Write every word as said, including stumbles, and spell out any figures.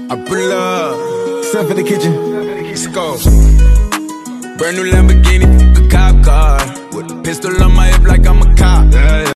I pull up, stuff in the kitchen. Let's go. Brand new Lamborghini.